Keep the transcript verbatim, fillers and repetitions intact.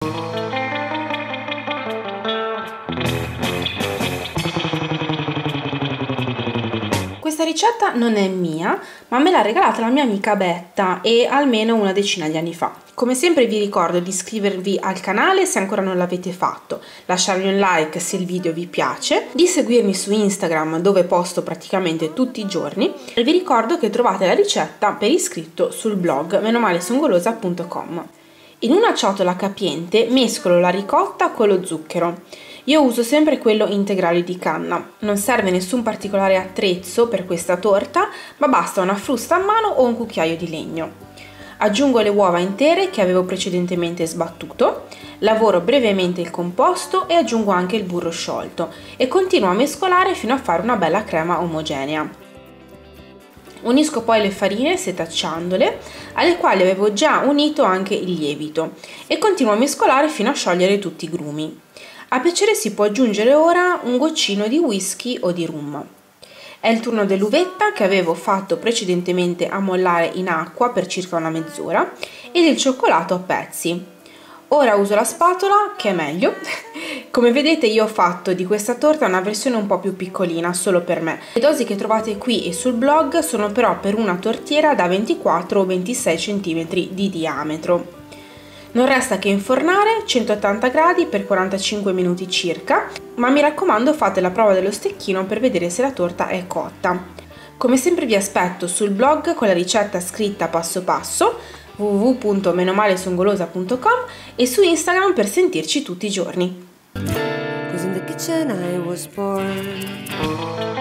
Questa ricetta non è mia, ma me l'ha regalata la mia amica Betta e almeno una decina di anni fa. Come sempre vi ricordo di iscrivervi al canale se ancora non l'avete fatto, lasciarmi un like se il video vi piace, di seguirmi su Instagram dove posto praticamente tutti i giorni e vi ricordo che trovate la ricetta per iscritto sul blog menomalesongolosa punto com. In una ciotola capiente mescolo la ricotta con lo zucchero. Io uso sempre quello integrale di canna, non serve nessun particolare attrezzo per questa torta, ma basta una frusta a mano o un cucchiaio di legno. Aggiungo le uova intere che avevo precedentemente sbattuto, lavoro brevemente il composto e aggiungo anche il burro sciolto e continuo a mescolare fino a fare una bella crema omogenea. Unisco poi le farine setacciandole, alle quali avevo già unito anche il lievito, e continuo a mescolare fino a sciogliere tutti i grumi. A piacere si può aggiungere ora un goccino di whisky o di rum. È il turno dell'uvetta che avevo fatto precedentemente ammollare in acqua per circa una mezz'ora e del cioccolato a pezzi. Ora uso la spatola, che è meglio. Come vedete io ho fatto di questa torta una versione un po' più piccolina, solo per me. Le dosi che trovate qui e sul blog sono però per una tortiera da ventiquattro o ventisei centimetri di diametro. Non resta che infornare centottanta gradi per quarantacinque minuti circa, ma mi raccomando fate la prova dello stecchino per vedere se la torta è cotta. Come sempre vi aspetto sul blog con la ricetta scritta passo passo w w w punto menomalesongolosa punto com e su Instagram per sentirci tutti i giorni.